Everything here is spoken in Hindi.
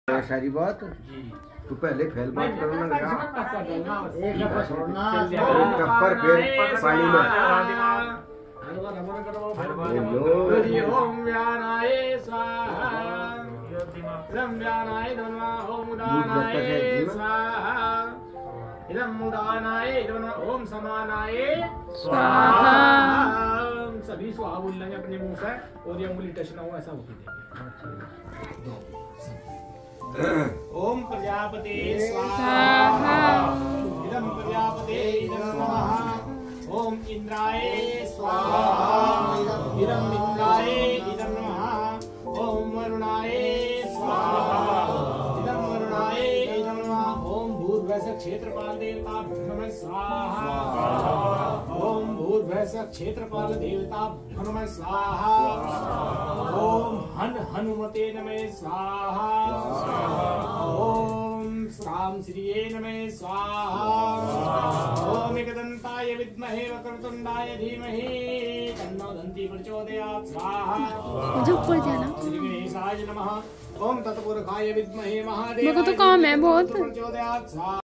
सारी बात तू पहले फैल बात करना लगा एक टप्पर फिर पानी में ओम व्यानाय स्वाहा इदं व्यानाय धन्वा ओम उदानाय स्वाहा इदं उदानाय धन्वा ओम समानाय स्वाहा। सभी स्वाहा बोल लेंगे अपने मुंह से और ये उंगली टच ना हो ऐसा होके देंगे। ओम प्रजापते स्वाहा इदं प्रजापते इदं नमः। ओम इंद्राय स्वाहा इदं इंद्राय इदं नमः। ओम वरुणाय स्वाहा इदं वरुणाय इदं नमः। ओम भूर्भुवः क्षेत्रपाल देवताभ्यो नमः स्वाहा। ओम भूर्भुवः क्षेत्रपाल देवताभ्यो नमः स्वाहा। ओम हनुमते नमः स्वाहा। ओम श्राम श्रीये नमः स्वाहा। ओम एकदंताय विद्महे वक्रतुंडाय धीमहि तन्नो दन्ती प्रचोदयात् स्वाहा। श्री गणेशाय नमः। ओम तत्पुरुषाय विद्महे महादेवाय मेरे को तो काम है बहुत। प्रचोदयात् स्वाहा।